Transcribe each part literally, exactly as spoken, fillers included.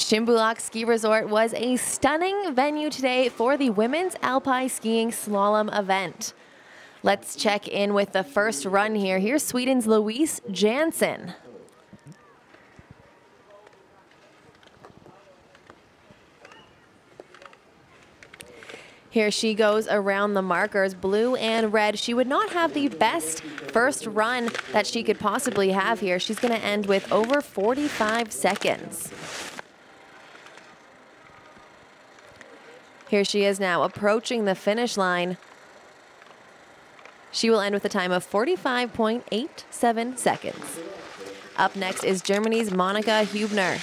Shymbulak Ski Resort was a stunning venue today for the women's alpine skiing slalom event. Let's check in with the first run here. Here's Sweden's Louise Jansson. Here she goes around the markers, blue and red. She would not have the best first run that she could possibly have here. She's going to end with over forty-five seconds. Here she is now approaching the finish line. She will end with a time of forty-five point eight seven seconds. Up next is Germany's Monica Huebner.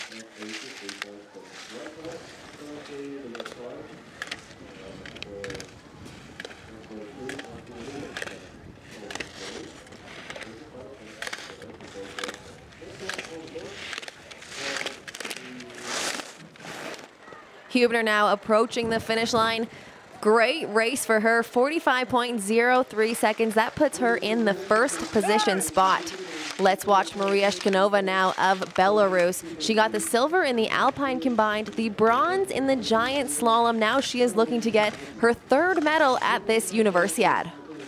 Huebner now approaching the finish line. Great race for her, forty-five point zero three seconds. That puts her in the first position spot. Let's watch Maria Shkanova now of Belarus. She got the silver in the Alpine combined, the bronze in the giant slalom. Now she is looking to get her third medal at this Universiade.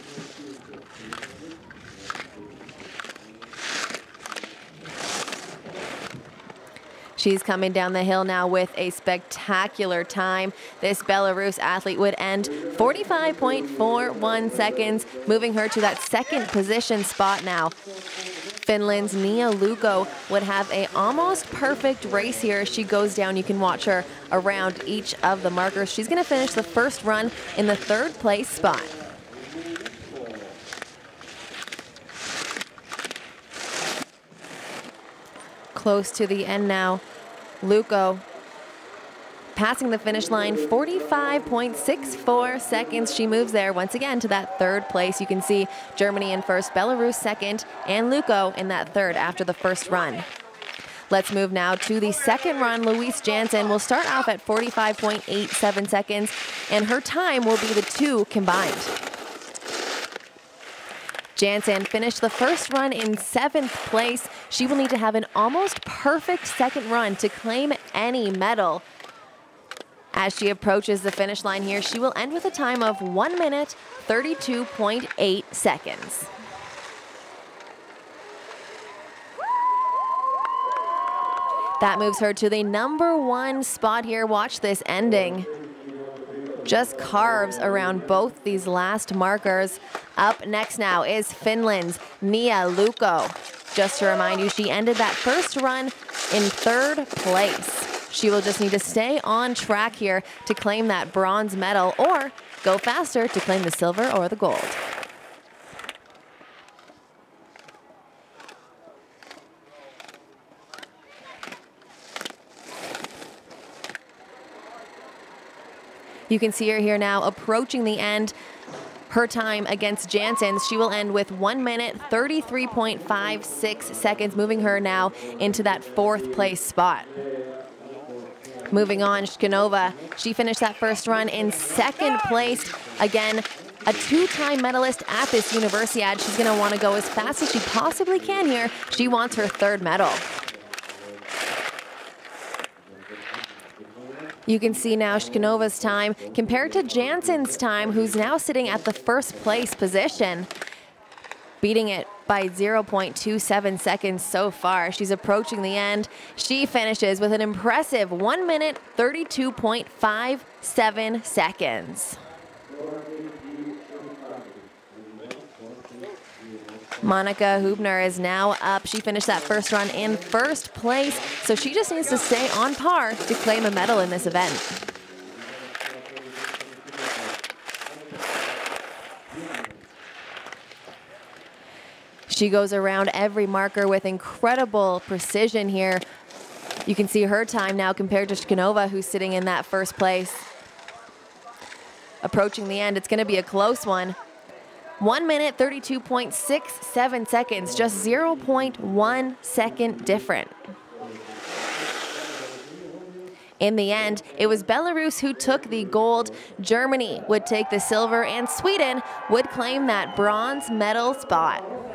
She's coming down the hill now with a spectacular time. This Belarus athlete would end forty-five point four one seconds, moving her to that second position spot now. Finland's Nia Luko would have a almost perfect race here. She goes down. You can watch her around each of the markers. She's going to finish the first run in the third place spot. Close to the end now. Luko passing the finish line, forty-five point six four seconds. She moves there once again to that third place. You can see Germany in first, Belarus second, and Luko in that third after the first run. Let's move now to the second run. Louise Jansson will start off at forty-five point eight seven seconds, and her time will be the two combined. Jansson finished the first run in seventh place. She will need to have an almost perfect second run to claim any medal. As she approaches the finish line here, she will end with a time of one minute, thirty-two point eight seconds. That moves her to the number one spot here. Watch this ending. Just carves around both these last markers. Up next now is Finland's Nia Luko. Just to remind you, she ended that first run in third place. She will just need to stay on track here to claim that bronze medal or go faster to claim the silver or the gold. You can see her here now approaching the end. Her time against Jansson's, she will end with one minute, thirty-three point five six seconds, moving her now into that fourth place spot. Moving on, Shkanova, she finished that first run in second place. Again, a two-time medalist at this Universiade. She's going to want to go as fast as she possibly can here. She wants her third medal. You can see now Shkanova's time compared to Jansson's time, who's now sitting at the first place position, beating it by zero point two seven seconds so far. She's approaching the end. She finishes with an impressive one minute, thirty-two point five seven seconds. Monica Huebner is now up. She finished that first run in first place, so she just needs to stay on par to claim a medal in this event. She goes around every marker with incredible precision here. You can see her time now compared to Shkanova, who's sitting in that first place. Approaching the end, it's going to be a close one. one minute, thirty-two point six seven seconds, just zero point one second different. In the end, it was Belarus who took the gold, Germany would take the silver, and Sweden would claim that bronze medal spot.